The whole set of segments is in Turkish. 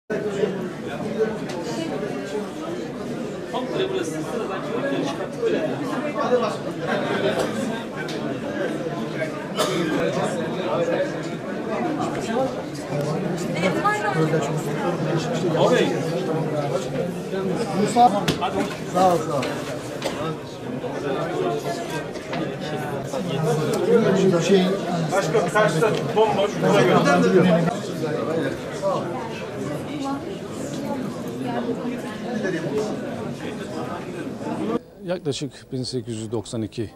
Komple burası. Sıradan çıkıp çıkarttık böyle. Abi. Musa. Sağ ol, sağ ol. Başka karşıda bomboş. Yaklaşık 1892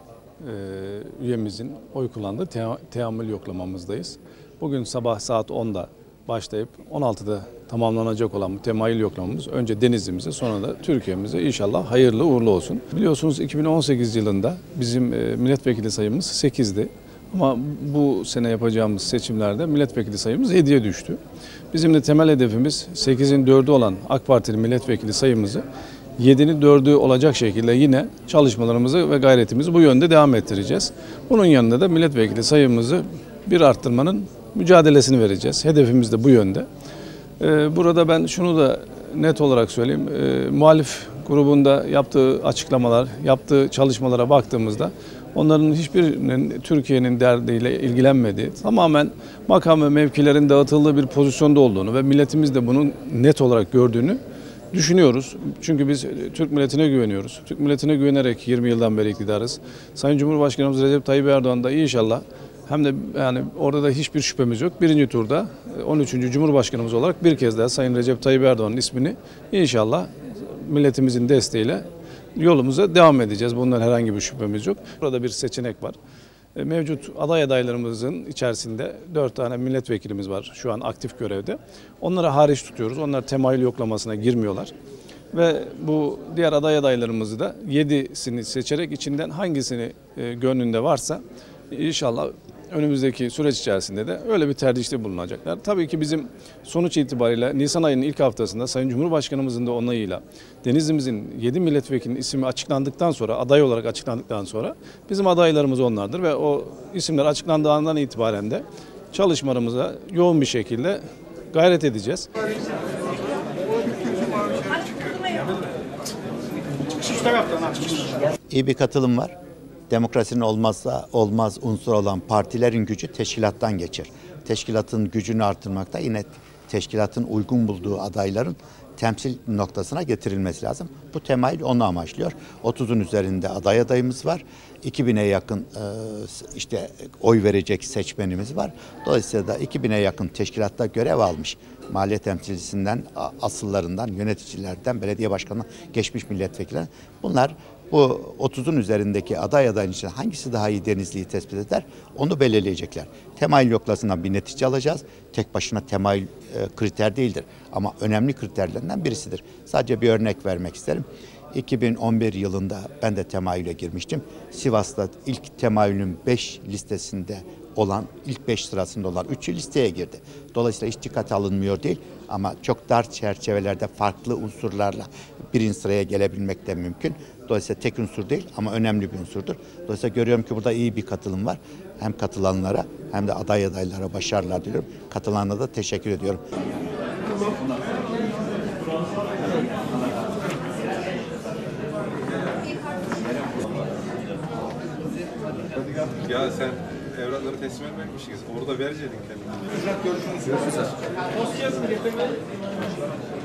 üyemizin oy kullandığı teamül yoklamamızdayız. Bugün sabah saat 10'da başlayıp 16'da tamamlanacak olan bu temayül yoklamamız önce Denizli'mize sonra da Türkiye'mize inşallah hayırlı uğurlu olsun. Biliyorsunuz 2018 yılında bizim milletvekili sayımız 8'di. Ama bu sene yapacağımız seçimlerde milletvekili sayımız 7'ye düştü. Bizim de temel hedefimiz 8'in 4'ü olan AK Parti'nin milletvekili sayımızı 7'nin 4'ü olacak şekilde yine çalışmalarımızı ve gayretimizi bu yönde devam ettireceğiz. Bunun yanında da milletvekili sayımızı bir arttırmanın mücadelesini vereceğiz. Hedefimiz de bu yönde. Burada ben şunu da net olarak söyleyeyim. Muhalif grubunda yaptığı açıklamalar, yaptığı çalışmalara baktığımızda onların hiçbirinin Türkiye'nin derdiyle ilgilenmediği, tamamen makam ve mevkilerin dağıtıldığı bir pozisyonda olduğunu ve milletimiz de bunun net olarak gördüğünü düşünüyoruz. Çünkü biz Türk milletine güveniyoruz. Türk milletine güvenerek 20 yıldan beri iktidarız. Sayın Cumhurbaşkanımız Recep Tayyip Erdoğan da inşallah hem de yani orada da hiçbir şüphemiz yok. Birinci turda 13. Cumhurbaşkanımız olarak bir kez daha Sayın Recep Tayyip Erdoğan'ın ismini inşallah milletimizin desteğiyle yolumuza devam edeceğiz. Bundan herhangi bir şüphemiz yok. Burada bir seçenek var. Mevcut aday adaylarımızın içerisinde 4 tane milletvekilimiz var şu an aktif görevde. Onları hariç tutuyoruz. Onlar temayül yoklamasına girmiyorlar. Ve bu diğer aday adaylarımızı da 7'sini seçerek içinden hangisini gönlünde varsa inşallah önümüzdeki süreç içerisinde de öyle bir tercihte bulunacaklar. Tabii ki bizim sonuç itibariyle Nisan ayının ilk haftasında Sayın Cumhurbaşkanımızın da onayıyla Denizli'mizin 7 milletvekilinin ismi açıklandıktan sonra, aday olarak açıklandıktan sonra bizim adaylarımız onlardır ve o isimler açıklandığı andan itibaren de çalışmalarımıza yoğun bir şekilde gayret edeceğiz. İyi bir katılım var. Demokrasinin olmazsa olmaz unsur olan partilerin gücü teşkilattan geçer. Teşkilatın gücünü artırmakta yine teşkilatın uygun bulduğu adayların temsil noktasına getirilmesi lazım. Bu temayül onu amaçlıyor. 30'un üzerinde aday adayımız var. 2000'e yakın işte oy verecek seçmenimiz var. Dolayısıyla da 2000'e yakın teşkilatta görev almış mahalle temsilcisinden, asıllarından, yöneticilerden, belediye başkanından geçmiş milletvekilleri. Bunlar bu 30'un üzerindeki aday adayın içinde hangisi daha iyi Denizli'yi tespit eder onu belirleyecekler. Temayül yoklasından bir netice alacağız. Tek başına temayül kriter değildir ama önemli kriterlerinden birisidir. Sadece bir örnek vermek isterim. 2011 yılında ben de temayüle girmiştim. Sivas'ta ilk temayülün 5 listesinde olan, ilk 5 sırasında olan 3'ü listeye girdi. Dolayısıyla hiç dikkate alınmıyor değil ama çok dar çerçevelerde farklı unsurlarla birinci sıraya gelebilmek de mümkün. Dolayısıyla tek unsur değil ama önemli bir unsurdur. Dolayısıyla görüyorum ki burada iyi bir katılım var. Hem katılanlara hem de adaylara başarılar diliyorum. Katılanlara da teşekkür ediyorum. Ya sen evrakları teslim etmekmişsiniz. Orada verecektin kendini. Görüşürüz.